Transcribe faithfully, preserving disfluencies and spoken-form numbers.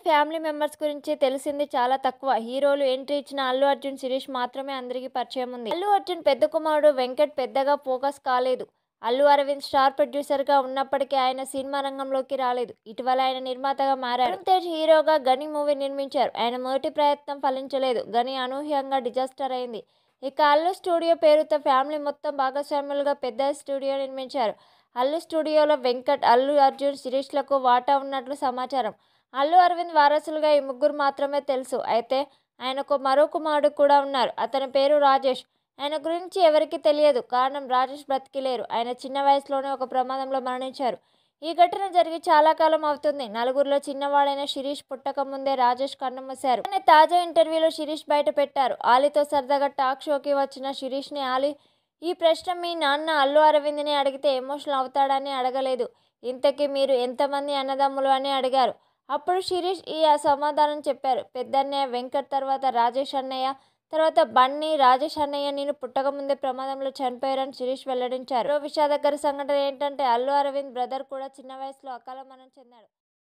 Family members గురించి తెలిసింది చాలా తక్కువ. హీరోలు ఎంట్రీ ఇచ్చిన అల్లు అర్జున్, శిరీష్ మాత్రమే అందరికీ పరిచయం ఉంది. అల్లు అర్జున్ పెద్ద కుమారుడు వెంకట్ పెద్దగా ఫోకస్ కాలేదు. అల్లు అరవింద్ స్టార్ ప్రొడ్యూసర్గా ఉన్నప్పటికీ ఆయన సినిమా రంగంలోకి రాలేదు. ఇటీవల ఆయన నిర్మాతగా మారారు. అరుణ్ తేజ్ హీరోగా గని మూవీ నిర్మించారు. ఆయన మొదటి ప్రయత్నం ఫలించలేదు. గని అనూహ్యంగా డిజాస్టర్ అయింది. ఇక అల్లు స్టూడియో పేరుతో ఫ్యామిలీ మొత్తం భాగస్వాములుగా పెద్ద స్టూడియో నిర్మించారు. అల్లు స్టూడియోలో వెంకట్, అల్లు అర్జున్, శిరీష్లకు వాటా ఉన్నట్లు సమాచారం. అల్లు అరవింద్ వారసులుగా ఈ ముగ్గురు మాత్రమే తెలుసు. అయితే ఆయనకు మరో కుమారుడు కూడా ఉన్నారు. అతని పేరు రాజేష్. ఆయన గురించి ఎవరికీ తెలియదు. కారణం రాజేష్ బ్రతికిలేరు. ఆయన చిన్న వయసులోనే ఒక ప్రమాదంలో మరణించారు. ఈ ఘటన జరిగి చాలా కాలం అవుతుంది. నలుగురిలో చిన్నవాడైన శిరీష్ పుట్టక ముందే రాజేష్ కన్నుమూశారు. ఆయన తాజా ఇంటర్వ్యూలో శిరీష్ బయట పెట్టారు. ఆలీతో సరదాగా టాక్ షోకి వచ్చిన శిరీష్ని ఆలీ ఈ ప్రశ్న మీ నాన్న అల్లు అరవింద్ని అడిగితే ఎమోషనల్ అవుతాడని అడగలేదు. ఇంతకీ మీరు ఎంతమంది అన్నదమ్ములు అని అడిగారు. అప్పుడు శిరీష్ ఈ సమాధానం చెప్పారు. పెద్దన్నయ్య వెంకట్, తర్వాత రాజేష్ అన్నయ్య, తర్వాత బన్నీ. రాజేష్ అన్నయ్య నేను పుట్టకముందే ప్రమాదంలో చనిపోయారని శిరీష్ వెల్లడించారు. మరో విషాదకర సంఘటన ఏంటంటే అల్లు అరవింద్ బ్రదర్ కూడా చిన్న వయసులో అకాల మరణం చెందాడు.